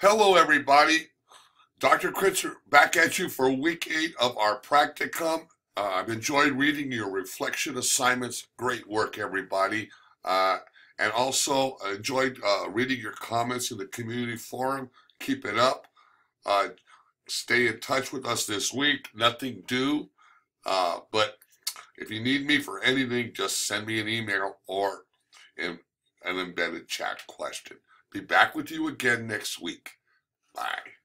Hello, everybody. Dr. Kritzer back at you for week 8 of our practicum. I've enjoyed reading your reflection assignments. Great work, everybody. And also enjoyed reading your comments in the community forum. Keep it up. Uh, Stay in touch with us this week. Nothing due. But if you need me for anything, just send me an email or an embedded chat question. Be back with you again next week. Bye.